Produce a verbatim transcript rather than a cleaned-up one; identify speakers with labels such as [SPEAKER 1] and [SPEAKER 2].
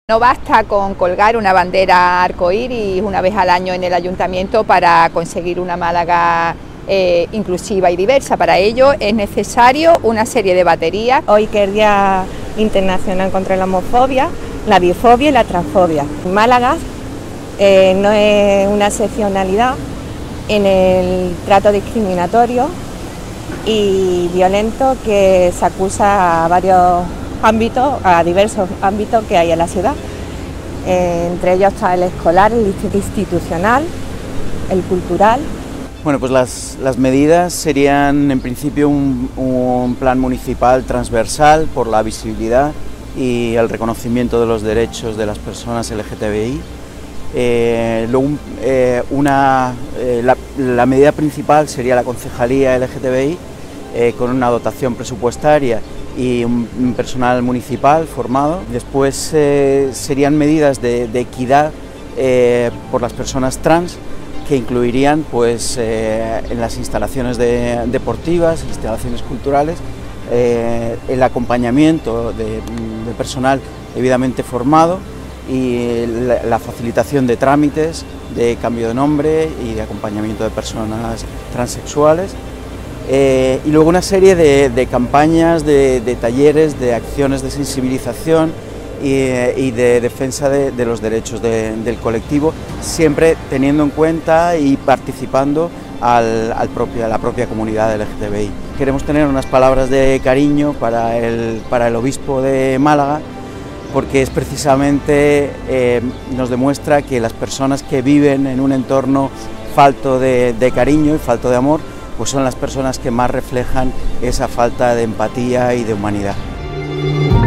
[SPEAKER 1] No basta con colgar una bandera arcoíris una vez al año en el ayuntamiento para conseguir una Málaga eh, inclusiva y diversa. Para ello es necesario una serie de baterías.
[SPEAKER 2] Hoy que es el Día Internacional contra la Homofobia, la Bifobia y la Transfobia. Málaga eh, no es una excepcionalidad en el trato discriminatorio y violento que se acusa a varios ámbitos, a diversos ámbitos que hay en la ciudad. Eh, entre ellos está el escolar, el institucional, el cultural.
[SPEAKER 3] Bueno, pues las, las medidas serían en principio un, un plan municipal transversal por la visibilidad y el reconocimiento de los derechos de las personas L G T B I. Eh, luego, eh, una, eh, la, la medida principal sería la concejalía L G T B I eh, con una dotación presupuestaria y un, un personal municipal formado. Después eh, serían medidas de, de equidad eh, por las personas trans, que incluirían pues, eh, en las instalaciones de, deportivas, instalaciones culturales, eh, el acompañamiento de, de personal debidamente formado y la, la facilitación de trámites de cambio de nombre y de acompañamiento de personas transexuales. Eh, y luego una serie de, de campañas, de, de talleres, de acciones de sensibilización y, y de defensa de, de los derechos de, del colectivo, siempre teniendo en cuenta y participando al, al propio, a la propia comunidad L G T B I. Queremos tener unas palabras de cariño para el, para el obispo de Málaga, porque es precisamente, eh, nos demuestra que las personas que viven en un entorno falto de, de cariño y falto de amor, pues son las personas que más reflejan esa falta de empatía y de humanidad.